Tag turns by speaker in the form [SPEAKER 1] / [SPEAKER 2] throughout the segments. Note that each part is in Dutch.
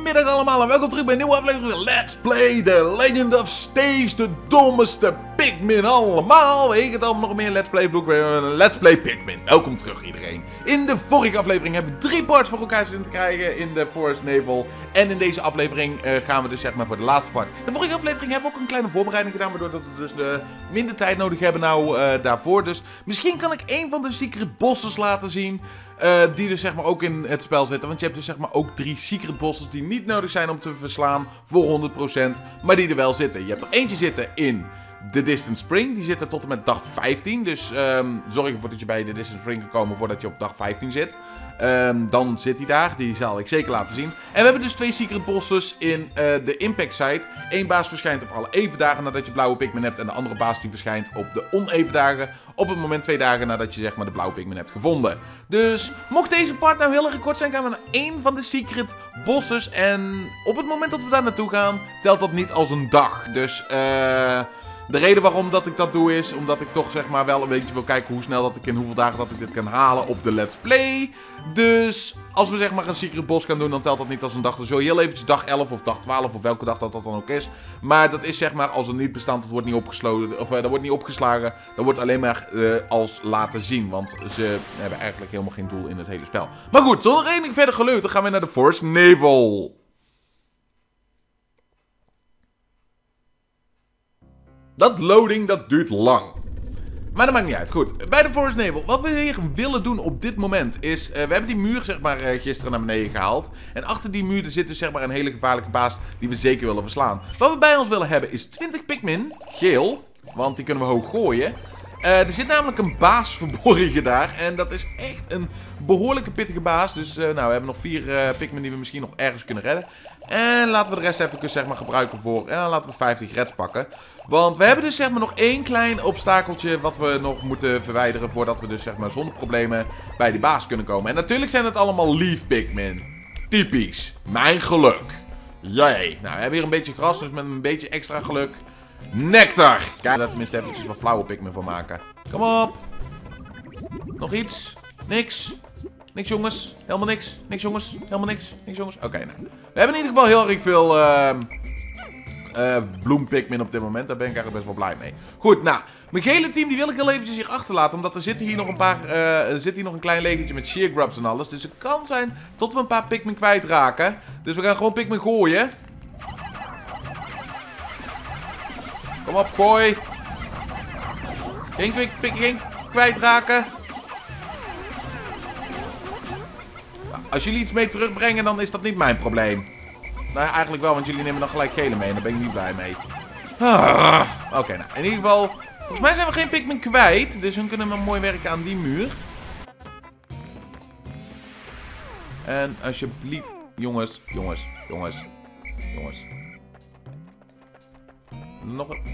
[SPEAKER 1] Goedemiddag allemaal en welkom terug bij een nieuwe aflevering van Let's Play The Legend of Steve, de dommeste Pikmin allemaal. Ik het allemaal nog meer Let's Play vloek, Let's Play Pikmin. Welkom terug iedereen. In de vorige aflevering hebben we 3 parts voor elkaar zitten te krijgen in de Forest Navel. En in deze aflevering gaan we dus zeg maar voor de laatste part. De vorige aflevering hebben we ook een kleine voorbereiding gedaan, waardoor we dus minder tijd nodig hebben daarvoor. Dus misschien kan ik een van de secret bosses laten zien. Die dus zeg maar ook in het spel zitten. Want je hebt dus zeg maar ook 3 secret bosses die niet nodig zijn om te verslaan voor 100%. Maar die er wel zitten. Je hebt er eentje zitten in The Distant Spring. Die zit er tot en met dag 15. Dus zorg ervoor dat je bij The Distant Spring kan komen voordat je op dag 15 zit. Dan zit hij daar. Die zal ik zeker laten zien. En we hebben dus 2 secret bosses in de Impact Site. Eén baas verschijnt op alle even dagen nadat je blauwe Pikmin hebt. En de andere baas die verschijnt op de oneven dagen. Op het moment 2 dagen nadat je zeg maar de blauwe Pikmin hebt gevonden. Dus mocht deze part nou heel erg kort zijn, gaan we naar één van de secret bosses. En op het moment dat we daar naartoe gaan, telt dat niet als een dag. Dus de reden waarom dat ik dat doe is omdat ik toch zeg maar wel een beetje wil kijken hoe snel dat ik in hoeveel dagen dat ik dit kan halen op de Let's Play. Dus als we zeg maar een secret boss gaan doen, dan telt dat niet als een dag. Dan zul je heel eventjes dag 11 of dag 12 of welke dag dat dan ook is. Maar dat is zeg maar als een niet bestand, het wordt niet opgesloten, of dat wordt niet opgeslagen. Dat wordt alleen maar als laten zien, want ze hebben eigenlijk helemaal geen doel in het hele spel. Maar goed, zonder enig verder geleuter dan gaan we naar de Forest Navel. Dat loading, dat duurt lang. Maar dat maakt niet uit. Goed, bij de Forest Navel. Wat we hier willen doen op dit moment is... we hebben die muur zeg maar gisteren naar beneden gehaald. En achter die muur zit dus zeg maar een hele gevaarlijke baas die we zeker willen verslaan. Wat we bij ons willen hebben is 20 Pikmin. Geel. Want die kunnen we hoog gooien. Er zit namelijk een baas verborgen daar. En dat is echt een behoorlijke pittige baas. Dus nou, we hebben nog 4 Pikmin die we misschien nog ergens kunnen redden. En laten we de rest even zeg maar gebruiken voor... En dan laten we 50 reds pakken. Want we hebben dus zeg maar nog één klein obstakeltje wat we nog moeten verwijderen voordat we dus zeg maar zonder problemen bij die baas kunnen komen. En natuurlijk zijn het allemaal Leaf Pikmin. Typisch. Mijn geluk. Jee. Nou, we hebben hier een beetje gras, dus met een beetje extra geluk. Nectar. Kijk, daar tenminste eventjes wat flauwe Pikmin van maken. Kom op. Nog iets? Niks. Niks jongens. Helemaal niks. Niks jongens. Helemaal niks. Niks jongens. Oké, nou. We hebben in ieder geval heel erg veel... Bloem Pikmin op dit moment. Daar ben ik eigenlijk best wel blij mee. Goed, nou. Mijn gele team die wil ik heel eventjes hier achterlaten. Omdat er zitten hier nog een paar... er zit hier nog een klein legertje met sheer grubs en alles. Dus het kan zijn tot we een paar Pikmin kwijtraken. Dus we gaan gewoon Pikmin gooien. Kom op, gooi. Geen Pikmin kwijtraken. Nou, als jullie iets mee terugbrengen, dan is dat niet mijn probleem. Nou ja, eigenlijk wel, want jullie nemen dan gelijk gele mee. En daar ben ik niet blij mee. Oké, nou, in ieder geval... Volgens mij zijn we geen Pikmin kwijt. Dus dan kunnen we mooi werken aan die muur. En alsjeblieft... Jongens. Nog een...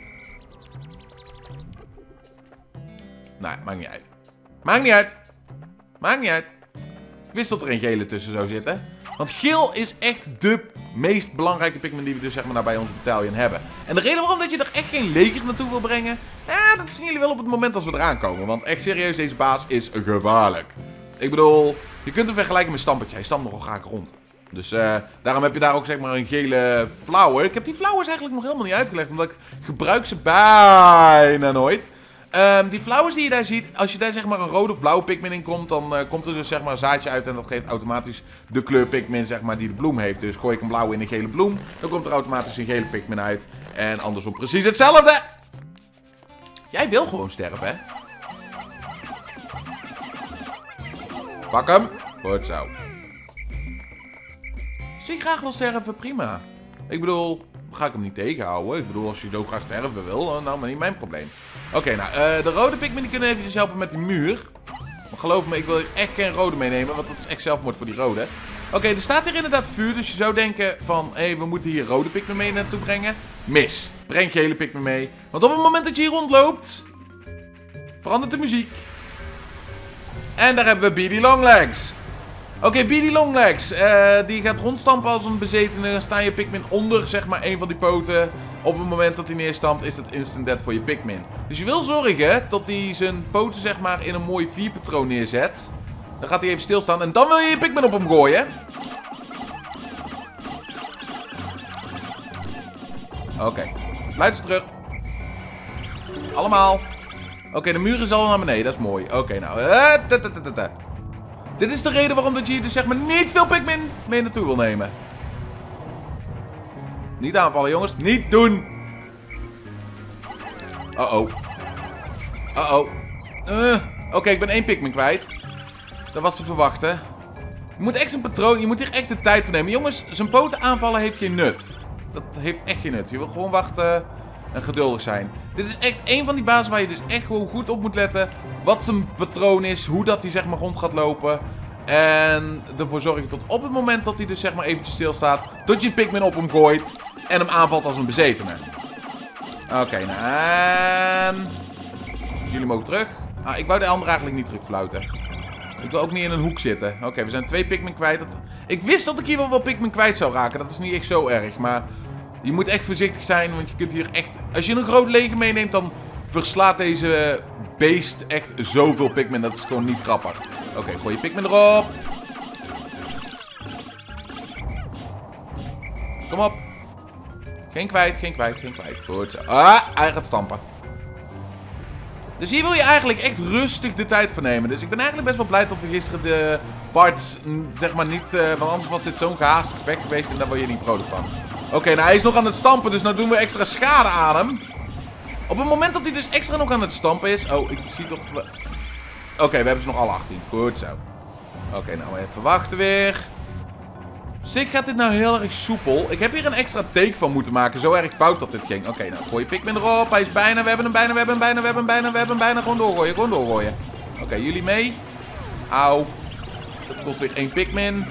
[SPEAKER 1] Nou, maakt niet uit. Maakt niet uit. Ik wist dat er een gele tussen zou zitten. Want geel is echt de meest belangrijke Pikmin die we dus zeg maar nou bij onze battalion hebben. En de reden waarom dat je er echt geen leger naartoe wil brengen, dat zien jullie wel op het moment als we eraan komen. Want echt serieus, deze baas is gevaarlijk. Ik bedoel, je kunt hem vergelijken met Stampertje. Hij stampt nogal graag rond. Dus daarom heb je daar ook zeg maar een gele flower. Ik heb die flowers eigenlijk nog helemaal niet uitgelegd, omdat ik gebruik ze bijna nooit. Die flowers die je daar ziet, als je daar zeg maar een rode of blauwe Pikmin in komt, dan komt er dus zeg maar een zaadje uit en dat geeft automatisch de kleur Pikmin zeg maar die de bloem heeft. Dus gooi ik een blauwe in een gele bloem, dan komt er automatisch een gele Pikmin uit. En andersom precies hetzelfde. Jij wil gewoon sterven, hè? Pak hem. Goed zo. Als je graag wil sterven, prima. Ik bedoel... Ga ik hem niet tegenhouden. Ik bedoel, als je zo graag sterven wil, nou, maar niet mijn probleem. Oké, nou, de rode Pikmin die kunnen eventjes helpen met die muur. Maar geloof me, ik wil hier echt geen rode meenemen, want dat is echt zelfmoord voor die rode. Oké, er staat hier inderdaad vuur, dus je zou denken van, hé, we moeten hier rode Pikmin mee naartoe brengen. Mis. Breng gele Pikmin mee. Want op het moment dat je hier rondloopt, verandert de muziek. En daar hebben we Beady Longlegs. Oké, Beady Longlegs. Die gaat rondstampen als een bezetene. Dan staan je Pikmin onder, zeg maar, een van die poten. Op het moment dat hij neerstampt, is dat instant dead voor je Pikmin. Dus je wil zorgen dat hij zijn poten, zeg maar, in een mooi vierpatroon neerzet. Dan gaat hij even stilstaan en dan wil je je Pikmin op hem gooien. Oké. Fluit ze terug. Allemaal. Oké, de muur is al naar beneden. Dat is mooi. Oké, nou. Dit is de reden waarom dat je hier dus zeg maar niet veel Pikmin mee naartoe wil nemen. Niet aanvallen, jongens. Niet doen. Uh-oh. Uh-oh. Oké, ik ben 1 Pikmin kwijt. Dat was te verwachten. Je moet echt een patroon. Je moet hier echt de tijd voor nemen. Jongens, zijn poten aanvallen heeft geen nut. Dat heeft echt geen nut. Je wil gewoon wachten en geduldig zijn. Dit is echt een van die bazen waar je dus echt gewoon goed op moet letten. Wat zijn patroon is. Hoe dat hij zeg maar rond gaat lopen. En ervoor zorgen tot op het moment dat hij dus zeg maar eventjes stilstaat. Dat je een Pikmin op hem gooit. En hem aanvalt als een bezetene. Oké, nou en... Jullie mogen terug. Ah, ik wou de andere eigenlijk niet terugfluiten. Ik wil ook niet in een hoek zitten. Oké, we zijn 2 Pikmin kwijt. Ik wist dat ik hier wel Pikmin kwijt zou raken. Dat is niet echt zo erg. Maar je moet echt voorzichtig zijn. Want je kunt hier echt... Als je een groot leger meeneemt, dan verslaat deze beest echt zoveel Pikmin. Dat is gewoon niet grappig. Oké, gooi je Pikmin erop. Kom op. Geen kwijt, geen kwijt, geen kwijt. Goed zo. Ah, hij gaat stampen. Dus hier wil je eigenlijk echt rustig de tijd voor nemen. Dus ik ben eigenlijk best wel blij dat we gisteren de part, zeg maar niet... want anders was dit zo'n gehaast gevecht geweest en daar word je niet vrolijk van. Oké, nou hij is nog aan het stampen, dus nou doen we extra schade aan hem. Op het moment dat hij dus extra nog aan het stampen is... Oh, ik zie toch... Oké, we hebben ze nog alle 18. Goed zo. Oké, nou even wachten weer. Op zich gaat dit nou heel erg soepel. Ik heb hier een extra take van moeten maken. Zo erg fout dat dit ging. Oké, nou gooi je Pikmin erop. Hij is bijna. We hebben hem bijna. We hebben hem bijna. We hebben hem bijna. We hebben hem bijna. Gewoon doorgooien. Gewoon doorgooien. Oké, jullie mee. Auw. Dat kost weer 1 Pikmin.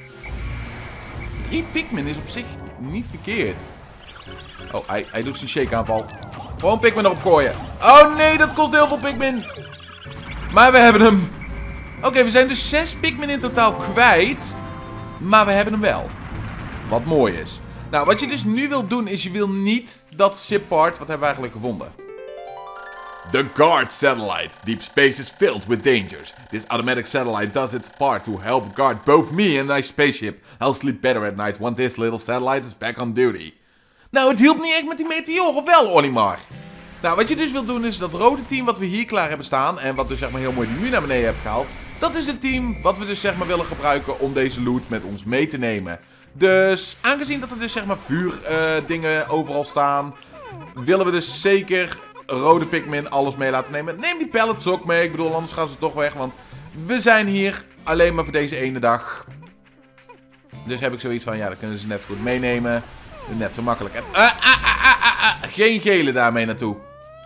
[SPEAKER 1] 3 Pikmin is op zich niet verkeerd. Oh, hij doet zijn shake aanval. Gewoon Pikmin erop gooien. Oh nee, dat kost heel veel Pikmin. Maar we hebben hem. Oké, we zijn dus 6 Pikmin in totaal kwijt. Maar we hebben hem wel. Wat mooi is. Nou, wat je dus nu wilt doen is je wil niet dat ship part... Wat hebben we eigenlijk gevonden? The guard satellite. Deep space is filled with dangers. This automatic satellite does its part to help guard both me and my spaceship. I'll sleep better at night once this little satellite is back on duty. Nou, het hielp niet echt met die meteor, of wel, Olimar? Nou, wat je dus wilt doen is dat rode team wat we hier klaar hebben staan... En wat dus zeg maar heel mooi nu naar beneden heb gehaald... Dat is het team wat we dus zeg maar willen gebruiken om deze loot met ons mee te nemen. Dus aangezien dat er dus zeg maar vuurdingen overal staan, willen we dus zeker rode Pikmin alles mee laten nemen. Neem die pallets ook mee, ik bedoel anders gaan ze toch weg, want we zijn hier alleen maar voor deze ene dag. Dus heb ik zoiets van, ja dan kunnen ze net goed meenemen. Net zo makkelijk. En, geen gele daarmee naartoe.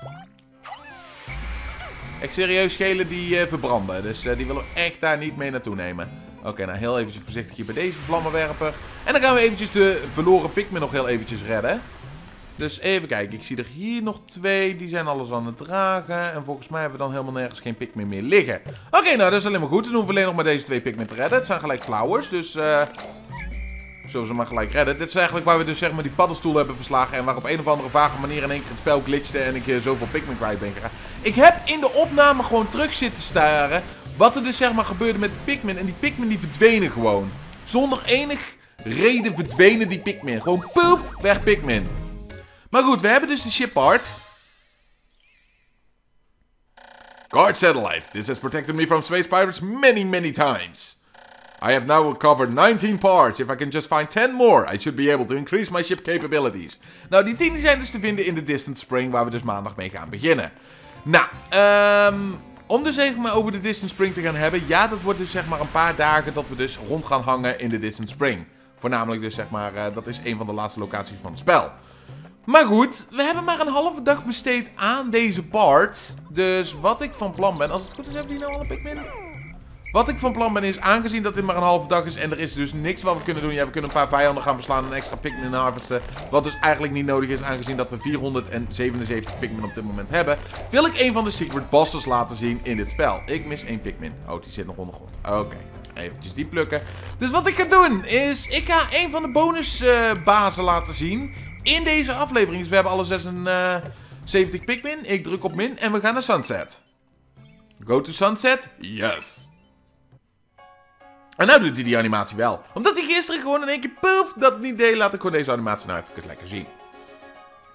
[SPEAKER 1] Echt serieus, gele die verbranden. Dus die willen we echt daar niet mee naartoe nemen. Oké, nou heel eventjes voorzichtig hier bij deze vlammenwerper. En dan gaan we eventjes de verloren Pikmin nog heel eventjes redden. Dus even kijken, ik zie er hier nog 2. Die zijn alles aan het dragen. En volgens mij hebben we dan helemaal nergens geen Pikmin meer liggen. Oké, nou dat is alleen maar goed. Dan hoeven we alleen nog maar deze 2 Pikmin te redden. Het zijn gelijk flowers, dus... Zullen ze maar gelijk redden. Dit is eigenlijk waar we dus zeg maar die paddenstoel hebben verslagen. En waar op een of andere vage manier in één keer het spel glitchte. En ik zoveel Pikmin kwijt ben geraakt. Ik heb in de opname gewoon terug zitten staren. Wat er dus zeg maar gebeurde met de Pikmin. En die Pikmin die verdwenen gewoon. Zonder enig reden verdwenen die Pikmin. Gewoon poef, weg Pikmin. Maar goed, we hebben dus de ship part. Guard satellite. This has protected me from space pirates many times. I have now recovered 19 parts. If I can just find 10 more, I should be able to increase my ship capabilities. Nou, die 10 zijn dus te vinden in de Distant Spring, waar we dus maandag mee gaan beginnen. Nou, om dus even maar over de Distant Spring te gaan hebben. Ja, dat wordt dus zeg maar een paar dagen dat we dus rond gaan hangen in de Distant Spring. Voornamelijk dus zeg maar, dat is een van de laatste locaties van het spel. Maar goed, we hebben maar een halve dag besteed aan deze part. Dus wat ik van plan ben, als het goed is, hebben we hier nou al een Pikmin? Wat ik van plan ben is, aangezien dat dit maar een halve dag is en er is dus niks wat we kunnen doen. Ja, we kunnen een paar vijanden gaan verslaan en extra Pikmin harvesten. Wat dus eigenlijk niet nodig is, aangezien dat we 477 Pikmin op dit moment hebben. Wil ik een van de secret bosses laten zien in dit spel. Ik mis 1 Pikmin. Oh, die zit nog ondergrond. Oké, eventjes die plukken. Dus wat ik ga doen is, ik ga een van de bonusbazen laten zien in deze aflevering. Dus we hebben alle 76 Pikmin. Ik druk op min en we gaan naar Sunset. Go to Sunset? Yes. En nou doet hij die animatie wel. Omdat hij gisteren gewoon in één keer poef dat niet deed, laat ik gewoon deze animatie nou even lekker zien.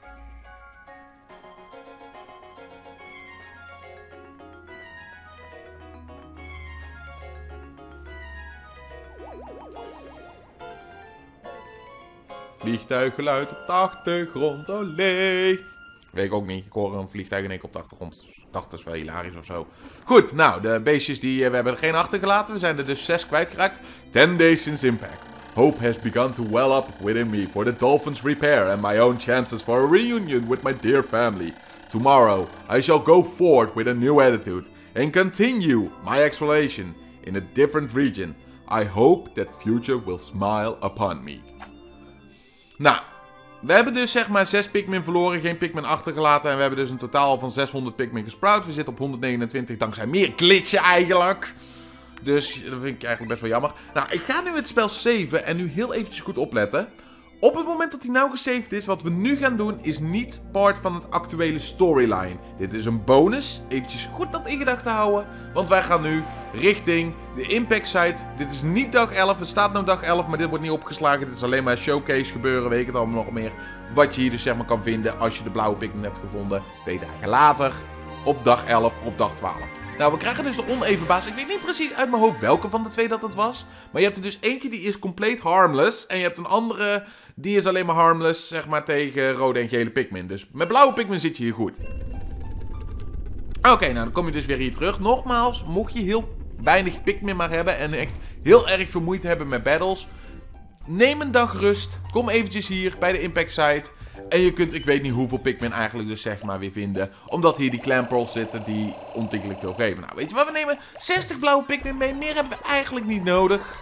[SPEAKER 1] vliegtuiggeluid op de achtergrond. Olé. Weet ik ook niet. Ik hoor een vliegtuig in één keer op de achtergrond. Dus ik dacht, dat is wel hilarisch of zo. Goed, nou, de beestjes we hebben er geen achtergelaten. We zijn er dus 6 kwijtgeraakt. 10 days since impact. Hope has begun to well up within me for the dolphins' repair and my own chances for a reunion with my dear family. Tomorrow, I shall go forth with a new attitude and continue my exploration in a different region. I hope that future will smile upon me. Nou, we hebben dus zeg maar 6 Pikmin verloren, geen Pikmin achtergelaten. En we hebben dus een totaal van 600 Pikmin gesprout. We zitten op 129 dankzij meer glitchen eigenlijk. Dus dat vind ik eigenlijk best wel jammer. Nou, ik ga nu het spel saven en nu heel eventjes goed opletten. Op het moment dat hij nou gesaved is, wat we nu gaan doen, is niet part van het actuele storyline. Dit is een bonus. Eventjes goed dat in gedachten houden. Want wij gaan nu richting de Impact Site. Dit is niet dag 11. Het staat nou dag 11, maar dit wordt niet opgeslagen. Dit is alleen maar een showcase gebeuren. Weet ik het allemaal nog meer. Wat je hier dus zeg maar kan vinden als je de blauwe Pikmin hebt gevonden. 2 dagen later. Op dag 11 of dag 12. Nou, we krijgen dus de oneven baas. Ik weet niet precies uit mijn hoofd welke van de 2 dat het was. Maar je hebt er dus eentje die is compleet harmless. En je hebt een andere die is alleen maar harmless, zeg maar, tegen rode en gele Pikmin. Dus met blauwe Pikmin zit je hier goed. Oké, nou dan kom je dus weer hier terug. Nogmaals, mocht je heel weinig Pikmin maar hebben en echt heel erg veel moeite hebben met battles, neem een dag rust. Kom eventjes hier bij de Impact Site. En je kunt, ik weet niet hoeveel Pikmin eigenlijk dus zeg maar weer vinden. Omdat hier die Clamperls zitten die ontiegelijk veel geven. Nou, weet je wat, we nemen 60 blauwe Pikmin mee. Meer hebben we eigenlijk niet nodig.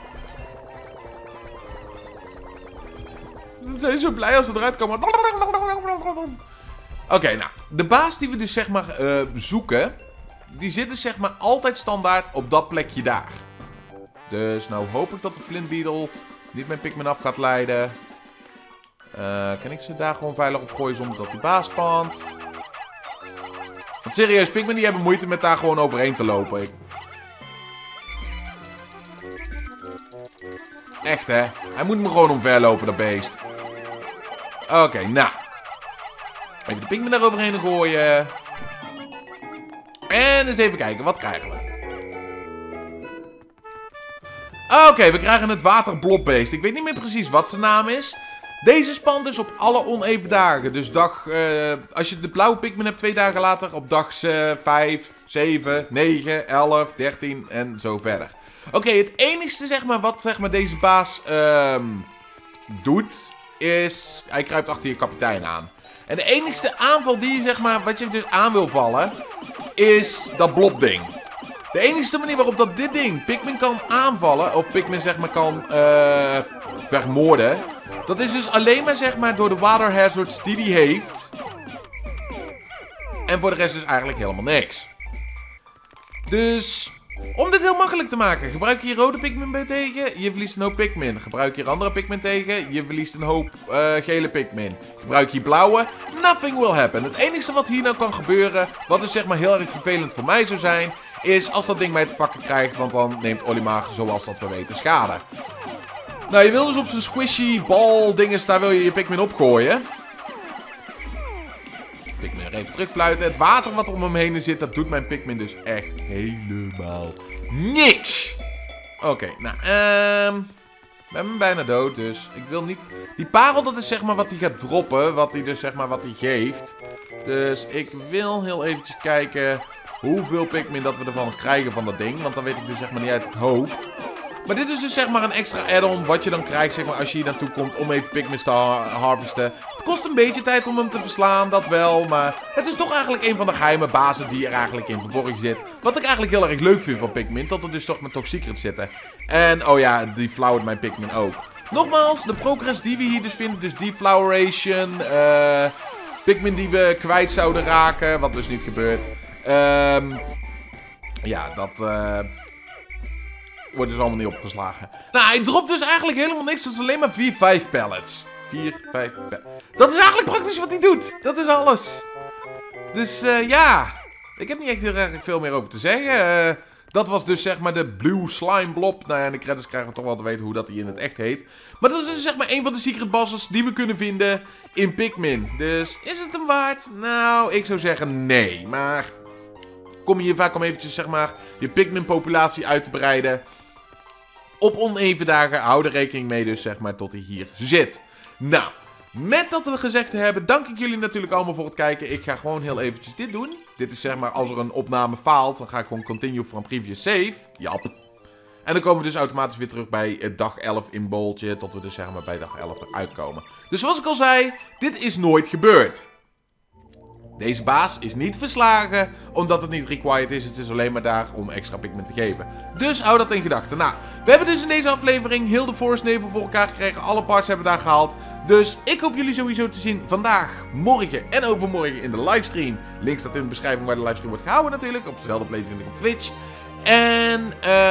[SPEAKER 1] Dan zijn ze zo blij als ze eruit komen. Oké, nou, de baas die we dus zeg maar zoeken, die zit dus zeg maar altijd standaard op dat plekje daar. Dus nou hoop ik dat de Flint Beetle niet mijn Pikmin af gaat leiden. Kan ik ze daar gewoon veilig op gooien zonder dat die baas spant? Want serieus, Pikmin die hebben moeite met daar gewoon overheen te lopen. Echt hè, hij moet me gewoon omverlopen, dat beest. Oké, nou. Even de Pikmin daar overheen gooien. En eens even kijken, wat krijgen we? Oké, we krijgen het waterblobbeest. Ik weet niet meer precies wat zijn naam is. Deze spant dus op alle oneven dagen. Dus als je de blauwe Pikmin hebt 2 dagen later, op dag 5, 7, 9, 11, 13 en zo verder. Oké, het enigste zeg maar wat zeg maar deze baas doet, is hij kruipt achter je kapitein aan. En de enigste aanval die zeg maar, wat je dus aan wil vallen, is dat blobding. De enige manier waarop dat dit ding Pikmin kan aanvallen, of Pikmin zeg maar kan vermoorden, dat is dus alleen maar zeg maar door de water hazards die hij heeft. En voor de rest dus eigenlijk helemaal niks. Dus om dit heel makkelijk te maken, gebruik je hier rode Pikmin bij tegen, je verliest een hoop Pikmin. Gebruik je hier andere Pikmin tegen, je verliest een hoop gele Pikmin. Gebruik je blauwe, nothing will happen. Het enige wat hier nou kan gebeuren, wat dus zeg maar heel erg vervelend voor mij zou zijn, is als dat ding mij te pakken krijgt, want dan neemt Olimar, zoals dat we weten, schade. Nou, je wil dus op zijn squishy bal dinges, daar wil je je Pikmin opgooien. Pikmin er even terugfluiten. Het water wat er om hem heen zit, dat doet mijn Pikmin dus echt helemaal niks. Oké, nou, we hebben hem bijna dood, dus ik wil niet. Die parel, dat is zeg maar wat hij gaat droppen, wat hij dus zeg maar wat hij geeft. Dus ik wil heel eventjes kijken hoeveel Pikmin dat we ervan krijgen van dat ding, want dan weet ik dus zeg maar niet uit het hoofd. Maar dit is dus zeg maar een extra add-on wat je dan krijgt zeg maar als je hier naartoe komt om even Pikmin te harvesten. Het kost een beetje tijd om hem te verslaan, dat wel. Maar het is toch eigenlijk een van de geheime bazen die er eigenlijk in verborgen zit. Wat ik eigenlijk heel erg leuk vind van Pikmin, dat er dus toch met top secrets zitten. En oh ja, die flowert mijn Pikmin ook. Nogmaals, de progress die we hier dus vinden, dus defloweration, Pikmin die we kwijt zouden raken, wat dus niet gebeurt. Ja, dat wordt dus allemaal niet opgeslagen. Nou, hij dropt dus eigenlijk helemaal niks. Dat is alleen maar 4-5 pallets. 4, 5 pallets. Dat is eigenlijk praktisch wat hij doet. Dat is alles. Dus ja. Ik heb niet echt heel erg veel meer over te zeggen. Dat was dus zeg maar de Blue Slime Blob. Nou ja, in de credits krijgen we toch wel te weten hoe dat die in het echt heet. Maar dat is dus zeg maar een van de secret bosses die we kunnen vinden in Pikmin. Dus is het hem waard? Nou, ik zou zeggen nee. Maar kom je hier vaak om eventjes zeg maar je Pikmin populatie uit te breiden. Op oneven dagen, hou er rekening mee dus zeg maar tot hij hier zit. Nou, met dat we gezegd hebben, dank ik jullie natuurlijk allemaal voor het kijken. Ik ga gewoon heel eventjes dit doen. Dit is zeg maar, als er een opname faalt, dan ga ik gewoon continue from previous save. Jap. En dan komen we dus automatisch weer terug bij dag 11 in Booltje, tot we dus zeg maar bij dag 11 eruit komen. Dus zoals ik al zei, dit is nooit gebeurd. Deze baas is niet verslagen, omdat het niet required is. Het is alleen maar daar om extra pigment te geven. Dus hou dat in gedachten. Nou, we hebben dus in deze aflevering heel de Forest Navel voor elkaar gekregen. Alle parts hebben we daar gehaald. Dus ik hoop jullie sowieso te zien vandaag, morgen en overmorgen in de livestream. Link staat in de beschrijving waar de livestream wordt gehouden natuurlijk. Op Zeldaplay20 op Twitch. En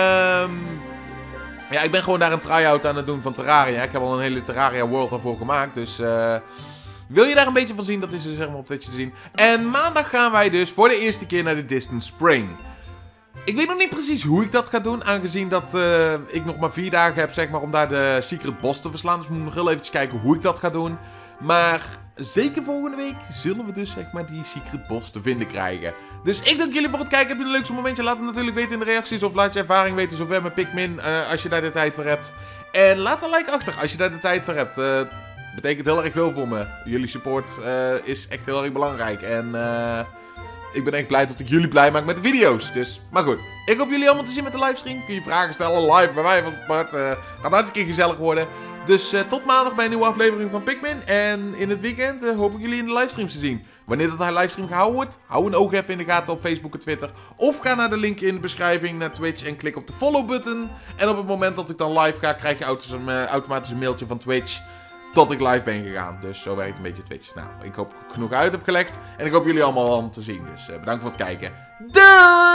[SPEAKER 1] ja, ik ben gewoon daar een try-out aan het doen van Terraria. Ik heb al een hele Terraria World daarvoor gemaakt. Dus wil je daar een beetje van zien, dat is dus zeg maar op Twitch te zien. En maandag gaan wij dus voor de eerste keer naar de Distant Spring. Ik weet nog niet precies hoe ik dat ga doen, aangezien dat ik nog maar 4 dagen heb zeg maar, om daar de Secret Boss te verslaan. Dus we moeten nog heel eventjes kijken hoe ik dat ga doen. Maar zeker volgende week zullen we dus zeg maar die Secret Boss te vinden krijgen. Dus ik dank jullie voor het kijken. Heb je een leukste momentje? Laat het natuurlijk weten in de reacties. Of laat je ervaring weten zover met Pikmin, als je daar de tijd voor hebt. En laat een like achter als je daar de tijd voor hebt. Betekent heel erg veel voor me. Jullie support is echt heel erg belangrijk. En ik ben echt blij dat ik jullie blij maak met de video's. Dus, maar goed. Ik hoop jullie allemaal te zien met de livestream. Kun je vragen stellen live bij mij van Smart. Gaat hartstikke gezellig worden. Dus tot maandag bij een nieuwe aflevering van Pikmin. En in het weekend hoop ik jullie in de livestreams te zien. Wanneer dat livestream gehouden wordt, hou een oog even in de gaten op Facebook en Twitter. Of ga naar de link in de beschrijving naar Twitch en klik op de follow button. En op het moment dat ik dan live ga, krijg je automatisch een mailtje van Twitch tot ik live ben gegaan. Dus zo werkt een beetje Twitch. Nou, ik hoop dat ik genoeg uit heb gelegd. En ik hoop jullie allemaal te zien. Dus bedankt voor het kijken. Doei!